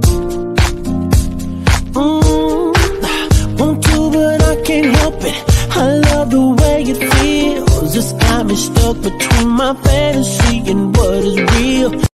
Want to, but I can't help it. I love the way it feels. It's got me stuck between my fantasy and what is real.